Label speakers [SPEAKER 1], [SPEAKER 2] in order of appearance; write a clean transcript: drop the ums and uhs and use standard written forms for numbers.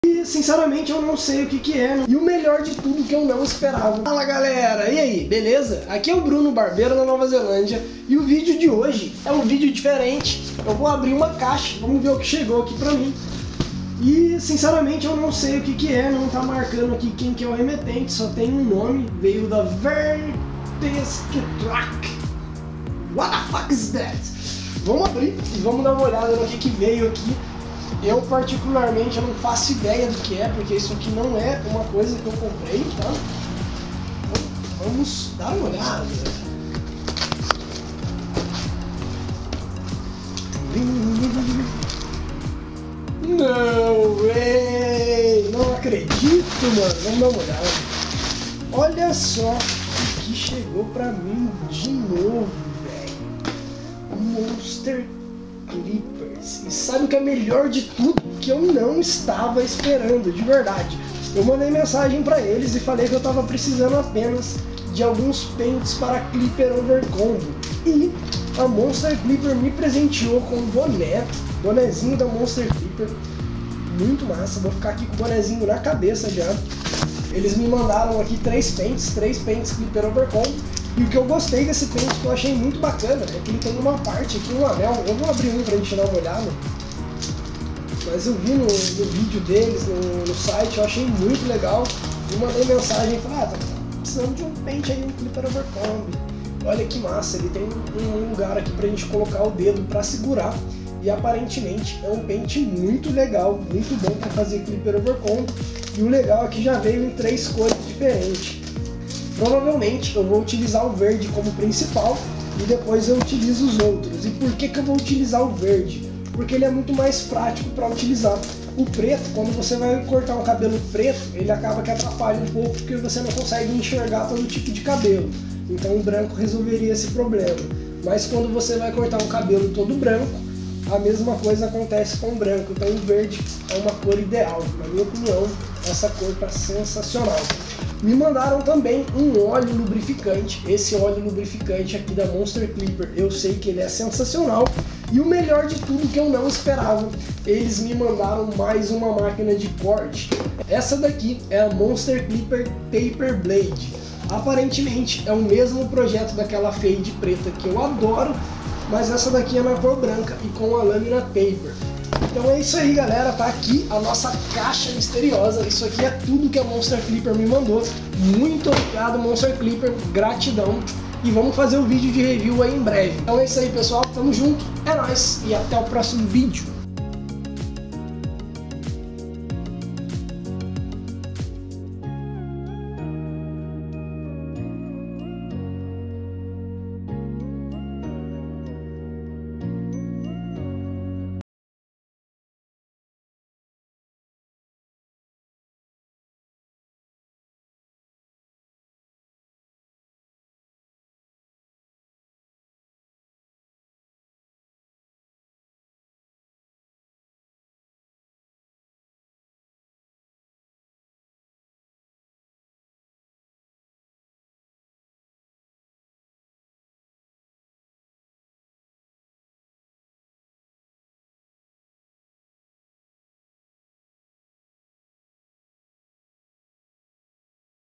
[SPEAKER 1] E sinceramente eu não sei o que é. E o melhor de tudo que eu não esperava. Fala galera, e aí, beleza? Aqui é o Bruno Barbeiro da Nova Zelândia. E o vídeo de hoje é um vídeo diferente. Eu vou abrir uma caixa, vamos ver o que chegou aqui pra mim. E sinceramente eu não sei o que é, não tá marcando aqui quem que é o remetente, só tem um nome, veio da Vertesketrack. What the fuck is that? Vamos abrir e vamos dar uma olhada no que veio aqui. Eu particularmente eu não faço ideia do que é, porque isso aqui não é uma coisa que eu comprei, tá? Então, vamos dar uma olhada. No way! Não acredito, mano. Vamos dar uma olhada. Olha só o que chegou pra mim de novo, velho. Monster Clippers. E sabe o que é melhor de tudo? Que eu não estava esperando, de verdade. Eu mandei mensagem pra eles e falei que eu tava precisando apenas de alguns pentes para Clipper Over Combo. E a Monster Clipper me presenteou com um bonezinho da Monster Clipper. Muito massa, vou ficar aqui com o bonezinho na cabeça já. Eles me mandaram aqui três pentes Clipper Over Combo. E o que eu gostei desse pente, que eu achei muito bacana, é que ele tem uma parte aqui, um anel. Eu vou abrir um pra gente dar uma olhada. Mas eu vi no vídeo deles, no site, eu achei muito legal. E mandei mensagem e falei, tá precisando de um pente aí, um Clipper Over Combo. Olha que massa, ele tem um lugar aqui pra gente colocar o dedo pra segurar. E aparentemente é um pente muito legal, muito bom para fazer Clipper Over Combo. E o legal é que já veio em 3 cores diferentes. Provavelmente eu vou utilizar o verde como principal e depois eu utilizo os outros. E por que eu vou utilizar o verde? Porque ele é muito mais prático para utilizar. O preto, quando você vai cortar um cabelo preto, ele acaba que atrapalha um pouco porque você não consegue enxergar todo tipo de cabelo. Então o branco resolveria esse problema. Mas quando você vai cortar um cabelo todo branco, a mesma coisa acontece com o branco. Então o verde é uma cor ideal. Na minha opinião, essa cor está sensacional. Me mandaram também um óleo lubrificante. Esse óleo lubrificante aqui da Monster Clipper, eu sei que ele é sensacional. E o melhor de tudo que eu não esperava, eles me mandaram mais uma máquina de corte. Essa daqui é a Monster Clipper Paper Blade. Aparentemente é o mesmo projeto daquela fade preta que eu adoro, mas essa daqui é na cor branca e com a lâmina paper. Então é isso aí galera, tá aqui a nossa caixa misteriosa. Isso aqui é tudo que a Monster Clipper me mandou. Muito obrigado Monster Clipper, gratidão. E vamos fazer o vídeo de review aí em breve. Então é isso aí pessoal, tamo junto, é nóis e até o próximo vídeo.